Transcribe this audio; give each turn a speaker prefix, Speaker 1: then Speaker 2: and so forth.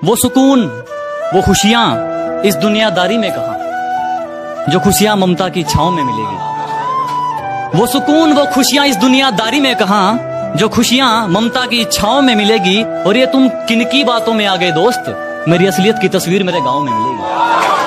Speaker 1: वो सुकून, वो खुशियां इस दुनियादारी में कहां, जो खुशियां ममता की छांव में मिलेगी। वो सुकून, वो खुशियां इस दुनियादारी में कहां, जो खुशियां ममता की छांव में मिलेगी। और ये तुम किनकी बातों में आ गए दोस्त, मेरी असलियत की तस्वीर मेरे गांव में मिलेगी।